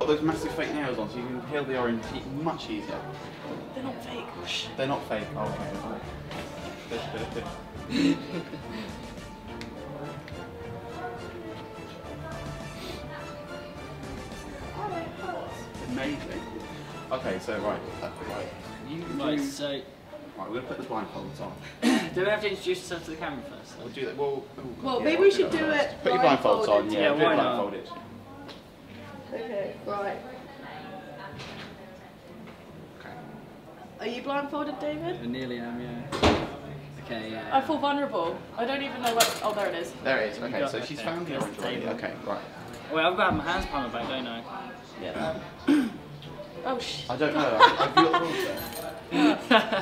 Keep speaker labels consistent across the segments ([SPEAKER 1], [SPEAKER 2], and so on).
[SPEAKER 1] got those massive fake nails on, so you can peel the orange much easier.
[SPEAKER 2] They're not fake.
[SPEAKER 1] They're not fake. Oh, okay. Amazing. Okay, so right.
[SPEAKER 3] So
[SPEAKER 1] right, we're gonna put the blindfolds on.
[SPEAKER 3] do we have to introduce ourselves to the camera first?
[SPEAKER 1] We'll do that. Well,
[SPEAKER 2] Maybe we should do it.
[SPEAKER 1] Put your blindfolds on.
[SPEAKER 3] Yeah, why not?
[SPEAKER 1] Blindfolded.
[SPEAKER 2] Okay, right.
[SPEAKER 1] Okay.
[SPEAKER 2] Are you blindfolded, David?
[SPEAKER 3] I nearly am, yeah. Okay, yeah.
[SPEAKER 2] I feel vulnerable. I don't even know what. Oh, there it is.
[SPEAKER 1] There it is. Okay, so she's found the orange already.
[SPEAKER 3] Table.
[SPEAKER 1] Okay, right.
[SPEAKER 3] Wait, I've got my hands behind my back, don't I?
[SPEAKER 2] Yeah. Oh shit.
[SPEAKER 1] I don't know. Have you got the rules there?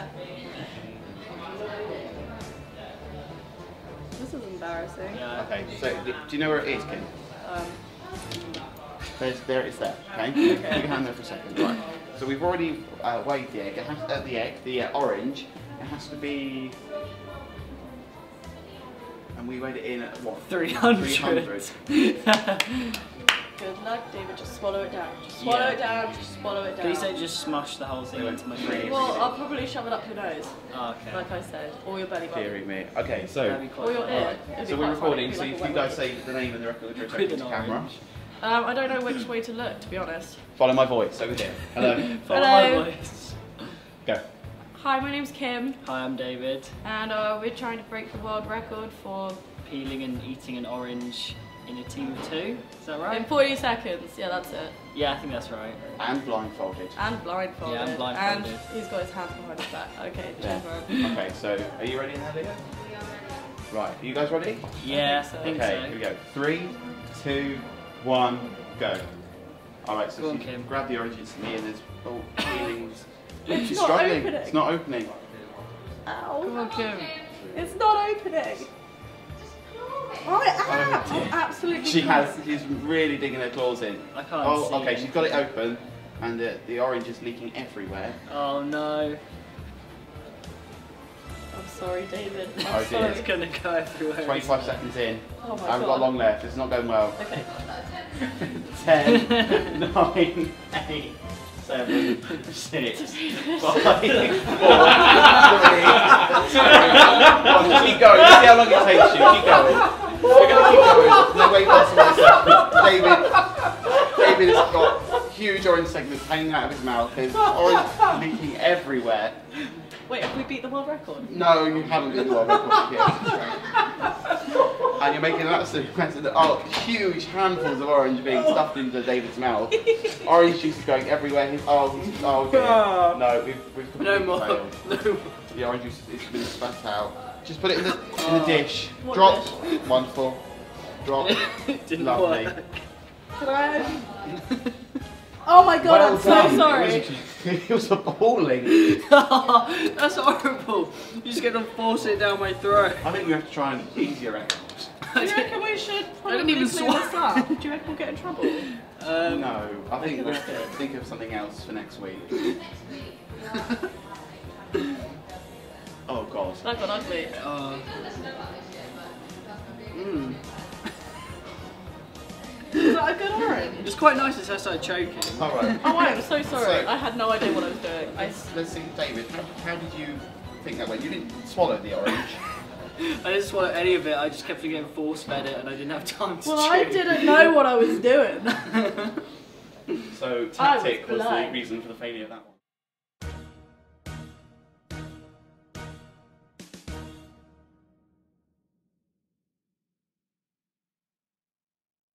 [SPEAKER 2] This is embarrassing.
[SPEAKER 3] Yeah.
[SPEAKER 1] Okay, so do you know where it is, Kim? There it is there. Okay. Put your hand there for a second. Right. So we've already weighed the egg. It has the orange. It has to be. And we weighed it in at what?
[SPEAKER 3] 300.
[SPEAKER 1] 300.
[SPEAKER 2] Good luck, David. Just swallow it down. Just swallow it down. Just swallow it down.
[SPEAKER 3] Please don't just smush the whole thing into my face.
[SPEAKER 2] Well, I'll probably shove it up your nose.
[SPEAKER 3] Oh, okay.
[SPEAKER 2] Like I said, or your belly button.
[SPEAKER 1] Deary me. Okay, so.
[SPEAKER 2] Or your ear.
[SPEAKER 1] So we're recording. So if you guys say the name and the record address to the camera.
[SPEAKER 2] I don't know which way to look, to be honest.
[SPEAKER 1] Follow my voice over here. Hello.
[SPEAKER 3] Follow my voice.
[SPEAKER 1] Go.
[SPEAKER 2] Hi, my name's Kim.
[SPEAKER 3] Hi, I'm David.
[SPEAKER 2] And we're trying to break the world record for
[SPEAKER 3] Peeling and eating an orange in a team of 2. Is that right?
[SPEAKER 2] in 40 seconds. Yeah, that's it.
[SPEAKER 3] Yeah, I think that's right.
[SPEAKER 1] And blindfolded.
[SPEAKER 2] And blindfolded.
[SPEAKER 3] Yeah, and blindfolded.
[SPEAKER 2] And he's got his hands behind his back. Okay,
[SPEAKER 1] Yeah.
[SPEAKER 2] cheers, man.
[SPEAKER 1] Okay, so are you ready now, Leah? Right, are you guys ready?
[SPEAKER 3] Yeah,
[SPEAKER 2] so.
[SPEAKER 3] I think
[SPEAKER 1] Okay,
[SPEAKER 3] so.
[SPEAKER 1] here we go. 3, 2, 1, go. Alright, so
[SPEAKER 3] Go on,
[SPEAKER 1] she's
[SPEAKER 3] Kim.
[SPEAKER 1] grab the orange instantly and there's peelings.
[SPEAKER 2] It's
[SPEAKER 1] She's
[SPEAKER 2] not
[SPEAKER 1] struggling.
[SPEAKER 2] opening.
[SPEAKER 1] It's not opening.
[SPEAKER 2] Ow.
[SPEAKER 3] Come on, Kim.
[SPEAKER 2] It's not opening. Oh, I'm absolutely
[SPEAKER 1] She's really digging her claws in.
[SPEAKER 3] I can't
[SPEAKER 1] Oh,
[SPEAKER 3] see
[SPEAKER 1] okay, she's got it
[SPEAKER 3] anything.
[SPEAKER 1] open and the orange is leaking everywhere.
[SPEAKER 3] Oh no.
[SPEAKER 2] I'm sorry, David. I'm
[SPEAKER 1] Oh, dear.
[SPEAKER 2] sorry.
[SPEAKER 3] It's gonna go everywhere.
[SPEAKER 1] 25 seconds in.
[SPEAKER 2] Oh my
[SPEAKER 1] I haven't
[SPEAKER 2] God.
[SPEAKER 1] got long left, it's not going well.
[SPEAKER 2] Okay.
[SPEAKER 1] 10, 9, 8, 7, 6, 5, 4, 3, 2, 1. Keep going, let's see how long it takes you. Keep going. We're going to keep going. No, wait, one second. David has got huge orange segments hanging out of his mouth. There's orange leaking everywhere.
[SPEAKER 2] Wait, have we beat the world record?
[SPEAKER 1] No, you haven't been the world record yet. And you're making an absolute mess of it. Oh, huge handfuls of orange being stuffed into David's mouth. Orange juice is going everywhere. Oh dear. No, we've
[SPEAKER 3] No
[SPEAKER 1] completely
[SPEAKER 3] more.
[SPEAKER 1] failed.
[SPEAKER 3] No more.
[SPEAKER 1] The orange juice has been spat out. Just put it in the dish.
[SPEAKER 2] What
[SPEAKER 1] Drop.
[SPEAKER 2] dish?
[SPEAKER 1] Wonderful. Drop.
[SPEAKER 3] It didn't
[SPEAKER 1] Lovely.
[SPEAKER 3] work.
[SPEAKER 2] Can I? Oh my God,
[SPEAKER 1] Well
[SPEAKER 2] I'm so
[SPEAKER 1] done.
[SPEAKER 2] sorry.
[SPEAKER 1] It was appalling.
[SPEAKER 3] That's horrible. You're just gonna force it down my throat.
[SPEAKER 1] I think we have to try and easier it.
[SPEAKER 2] Do you reckon we should probably
[SPEAKER 3] didn't even
[SPEAKER 2] clean this up? Do you reckon we'll get in trouble?
[SPEAKER 1] No, I think we have to think of something else for next week. Oh God.
[SPEAKER 2] That got ugly. Is that a good orange?
[SPEAKER 3] It's quite nice until I started choking.
[SPEAKER 1] Alright.
[SPEAKER 2] Oh, I'm so sorry.
[SPEAKER 1] So-
[SPEAKER 2] I had no idea what I was doing.
[SPEAKER 1] Let's see, David, how did you think that went? You didn't swallow the orange.
[SPEAKER 3] I didn't swallow any of it, I just kept getting force fed it and I didn't have time to
[SPEAKER 2] Well,
[SPEAKER 3] chew.
[SPEAKER 2] I didn't know what I was doing.
[SPEAKER 1] So
[SPEAKER 2] I was
[SPEAKER 1] tactic was the
[SPEAKER 2] blind.
[SPEAKER 1] reason for the failure of that one.